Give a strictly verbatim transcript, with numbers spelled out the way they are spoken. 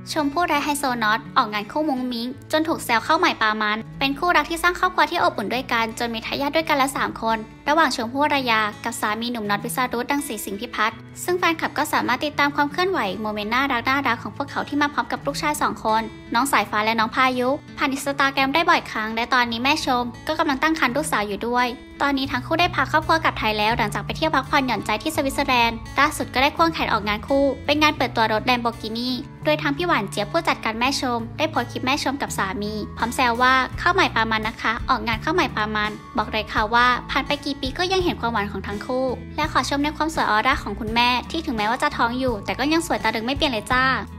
ชมพู่และไฮโซน็อตออกงานคู่มุ้งมิ้งจนถูกแซวเข้าใหม่ปามันเป็นคู่รักที่สร้างครอบครัวที่อบอุ่นด้วยกันจนมีทายาทด้วยกันละสามคนระหว่างชมพู่อารยากับสามีหนุ่มน็อตวิสรุตดังศรีสิงห์พิพัฒน์ซึ่งแฟนคลับก็สามารถติดตามความเคลื่อนไหวโมเมนต์น่ารักน่ารักของพวกเขาที่มาพร้อมกับลูกชายสองคนน้องสายฟ้าและน้องพายุผ่านอินสตาแกรมได้บ่อยครั้งและตอนนี้แม่ชมก็กำลังตั้งครรภ์ลูกสาวอยู่ด้วยตอนนี้ทั้งคู่ได้พาครอบครัวกลับไทยแล้วหลังจากไปเที่ยวพักผ่อนหย่อนใจที่สวิตเซอร์แลนด์ล่าสุดก็ได้ควงแขนออกงานคู่เป็นงานเปิดตัวรถแลมโบกินีโดยทางพี่หวานเจี๊ยบผู้จัดการแม่ชมได้โพสต์คลิปแม่ชมกับสามีพร้อมแซวว่าข้าวใหม่ปลามันนะคะออกงานข้าวใหม่ปลามันบอกเลยค่ะว่าผ่านไปกี่ปีก็ยังเห็นความหวานของทั้งคู่และขอชมในความสวยออร่าของคุณแม่ที่ถึงแม้ว่าจะท้องอยู่แต่ก็ยังสวยตาดึงไม่เปลี่ยนเลยจ้า